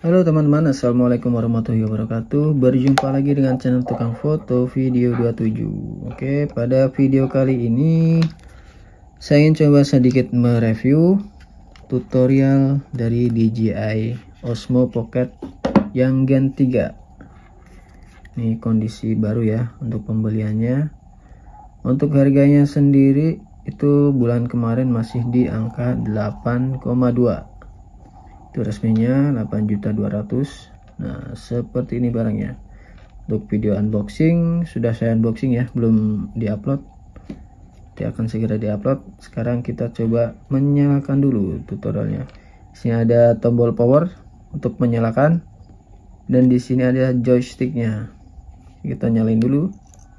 Halo teman-teman, assalamualaikum warahmatullahi wabarakatuh. Berjumpa lagi dengan channel Tukang Foto Video 27. Oke, pada video kali ini saya ingin coba sedikit mereview tutorial dari DJI Osmo Pocket yang Gen 3. Ini kondisi baru ya untuk pembeliannya. Untuk harganya sendiri itu bulan kemarin masih di angka 8,2. Itu resminya 8.200.000. Nah, seperti ini barangnya. Untuk video unboxing sudah saya unboxing ya, belum diupload. Dia akan segera diupload. Sekarang kita coba menyalakan dulu tutorialnya. Di sini ada tombol power untuk menyalakan dan di sini ada joysticknya. Kita nyalain dulu.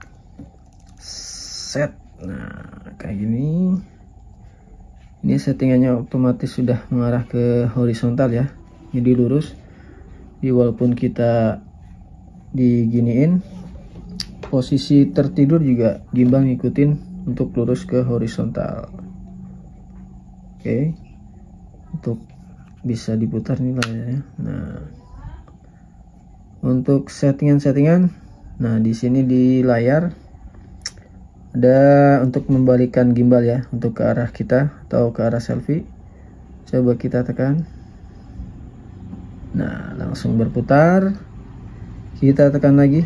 Set. Nah, kayak gini. Ini settingannya otomatis sudah mengarah ke horizontal ya, jadi lurus. Jadi walaupun kita diginiin, posisi tertidur juga gimbal ngikutin untuk lurus ke horizontal. Oke, untuk bisa diputar nih layarnya. Nah, untuk settingan, nah di sini di layar ada untuk membalikan gimbal ya, untuk ke arah kita atau ke arah selfie. Coba kita tekan. Nah, langsung berputar. Kita tekan lagi.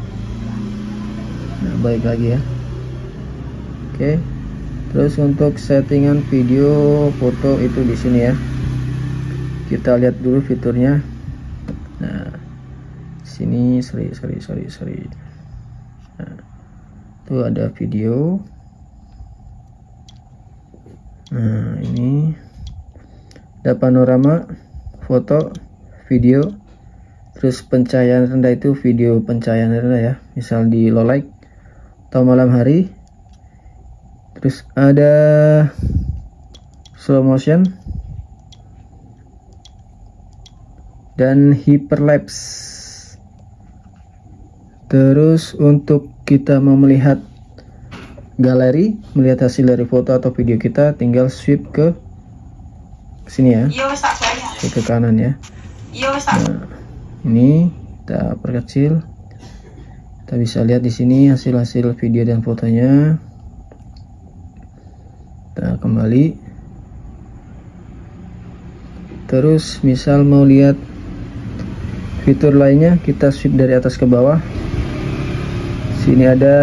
Nah, balik lagi ya. Oke. Terus untuk settingan video, foto itu di sini ya. Kita lihat dulu fiturnya. Nah, sini sorry. Nah, tuh ada video. Nah, ini ada panorama, foto, video. Terus pencahayaan rendah itu video pencahayaan rendah ya, misal di low light atau malam hari. Terus ada slow motion dan hyperlapse. Terus untuk kita mau melihat galeri, melihat hasil dari foto atau video kita, tinggal swipe ke sini ya, ke kanan ya. Nah, ini kita perkecil, kita bisa lihat di sini hasil video dan fotonya. Kita kembali. Terus misal mau lihat fitur lainnya, kita swipe dari atas ke bawah. Sini ada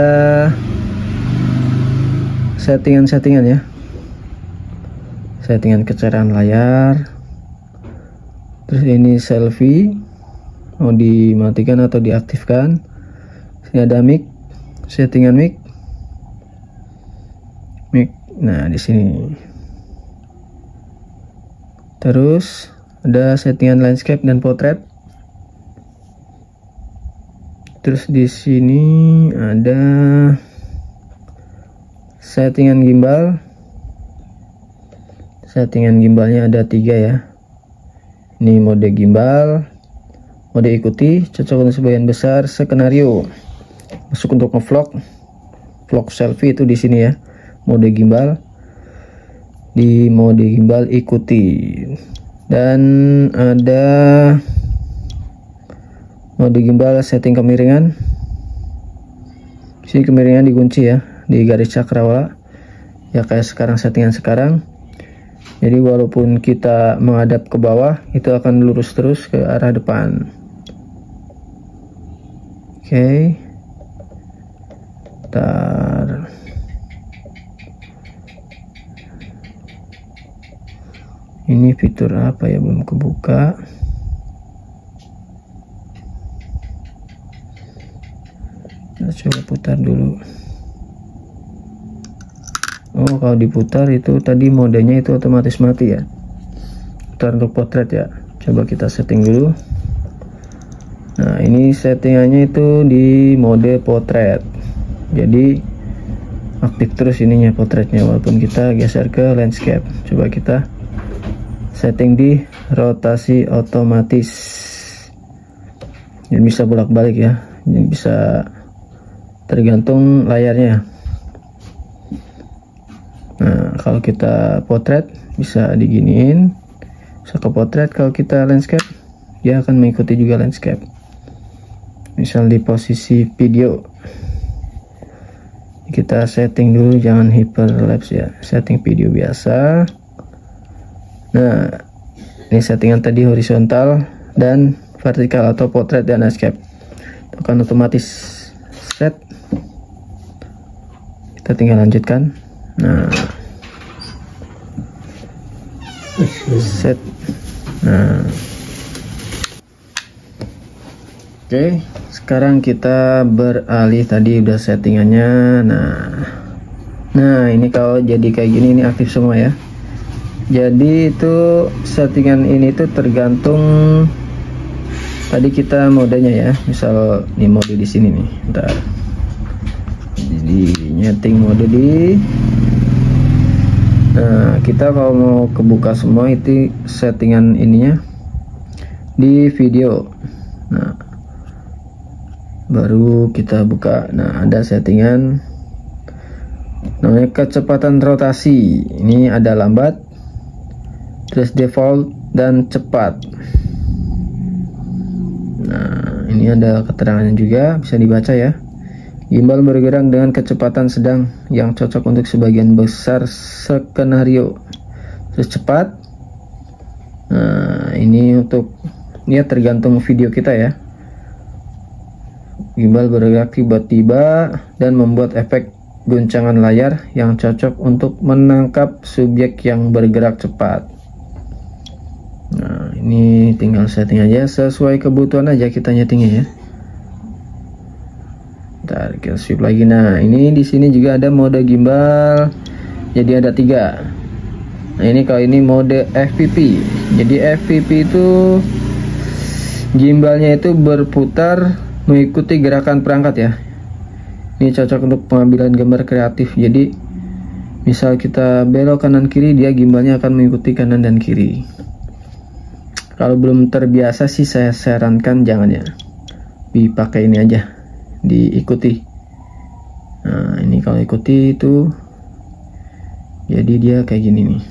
settingan ya, settingan kecerahan layar. Terus ini selfie, mau dimatikan atau diaktifkan. Sini ada mic, settingan mic. Nah, di sini. Terus ada settingan landscape dan potret. Terus di sini ada settingan gimbal. Settingan gimbalnya ada 3 ya. Ini mode gimbal, mode ikuti, cocok untuk sebagian besar skenario. Masuk untuk vlog selfie itu di sini ya. Mode gimbal. Di mode gimbal ikuti. Dan ada mode gimbal setting kemiringan. Sini kemiringan dikunci ya, di garis cakrawala ya, kayak settingan sekarang. Jadi walaupun kita menghadap ke bawah, itu akan lurus terus ke arah depan. Oke. Bentar. Ini fitur apa ya, belum kebuka. Kita coba putar dulu. Oh, kalau diputar itu tadi modenya itu otomatis mati ya. Putar untuk potret ya. Coba kita setting dulu. Nah, ini settingannya itu di mode potret. Jadi aktif terus ininya potretnya walaupun kita geser ke landscape. Coba kita setting di rotasi otomatis. Ini bisa bolak-balik ya. Ini bisa tergantung layarnya. Nah, kalau kita potret bisa diginiin, bisa ke potret. Kalau kita landscape dia akan mengikuti juga landscape. Misal di posisi video, kita setting dulu, jangan hyperlapse ya, setting video biasa. Nah, ini settingan tadi horizontal dan vertikal atau portrait dan landscape, itu akan otomatis set. Kita tinggal lanjutkan. Nah, set. Nah, oke, sekarang kita beralih, tadi udah settingannya. Nah ini kalau jadi kayak gini, ini aktif semua ya. Jadi itu settingan ini tuh tergantung tadi kita modenya ya. Misal nih mode di sini nih, bentar. Jadi nyeting mode di. Nah, kita kalau mau kebuka semua itu settingan ininya di video. Nah, baru kita buka. Nah, ada settingan namanya kecepatan rotasi. Ini ada lambat, terus default dan cepat. Nah, ini ada keterangannya juga, bisa dibaca ya. Gimbal bergerak dengan kecepatan sedang yang cocok untuk sebagian besar skenario. Terus cepat. Nah, ini untuk ya tergantung video kita ya. Gimbal bergerak tiba-tiba dan membuat efek goncangan layar yang cocok untuk menangkap subjek yang bergerak cepat. Nah, ini tinggal setting aja sesuai kebutuhan aja kita nyetingnya ya. Ntar kita sweep lagi. Nah, ini di sini juga ada mode gimbal. Jadi ada 3. Nah, ini kalau ini mode FPP. Jadi FPP itu gimbalnya itu berputar mengikuti gerakan perangkat ya. Ini cocok untuk pengambilan gambar kreatif. Jadi misal kita belok kanan kiri, dia gimbalnya akan mengikuti kanan dan kiri. Kalau belum terbiasa sih saya sarankan jangan ya, dipakai ini aja, diikuti. Nah, ini kalau ikuti itu jadi dia kayak gini nih.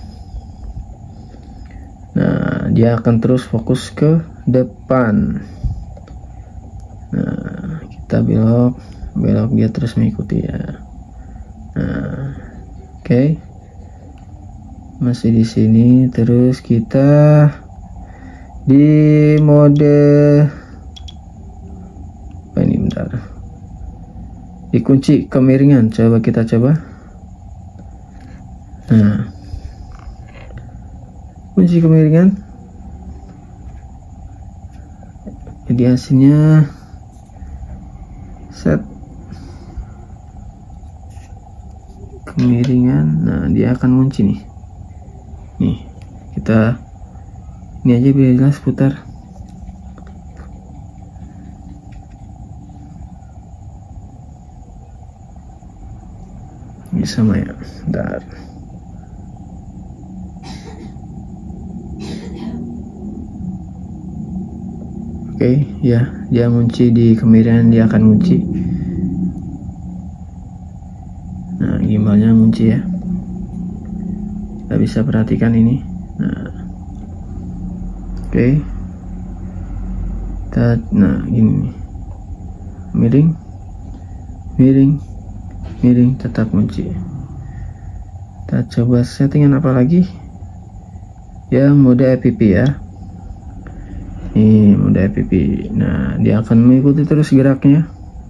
Nah, dia akan terus fokus ke depan. Nah, kita belok dia terus mengikuti ya. Nah, oke. Masih di sini. Terus kita di mode apa ini, bentar. Dikunci kemiringan, coba kita coba. Nah, kunci kemiringan. Jadi hasilnya set kemiringan. Nah, dia akan kunci nih. Nih, kita ini aja biar jelas, putar. Ini sama ya, bentar. Oke, ya, dia ngunci di kemiringan, dia akan ngunci. Nah, gimbalnya ngunci ya. Kita bisa perhatikan ini. Nah, oke. Nah, gini nih. Miring, tetap kunci. Kita coba settingan apa lagi? Ya, mode FPP ya. Ini mode FPP. Nah, dia akan mengikuti terus geraknya.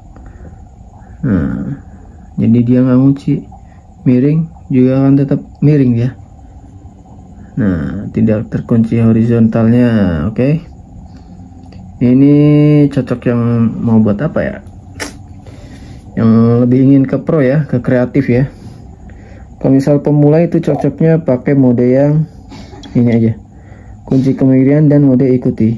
Nah, jadi dia nggak ngunci. Miring juga akan tetap miring ya. Nah, tidak terkunci horizontalnya. Oke. Ini cocok yang mau buat apa ya? Yang lebih ingin ke pro ya, ke kreatif ya. Kalau misal pemula itu cocoknya pakai mode yang ini aja. Kunci kemiringan dan mode ikuti.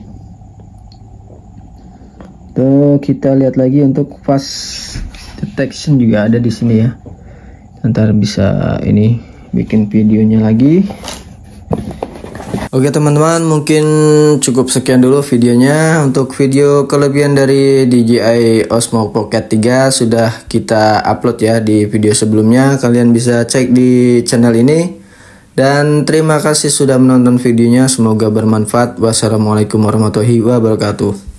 Tuh, kita lihat lagi untuk fast detection juga ada di sini ya. Ntar bisa ini bikin videonya lagi. Oke teman-teman, mungkin cukup sekian dulu videonya. Untuk video kelebihan dari DJI Osmo Pocket 3 sudah kita upload ya di video sebelumnya. Kalian bisa cek di channel ini. Dan terima kasih sudah menonton videonya, semoga bermanfaat. Wassalamualaikum warahmatullahi wabarakatuh.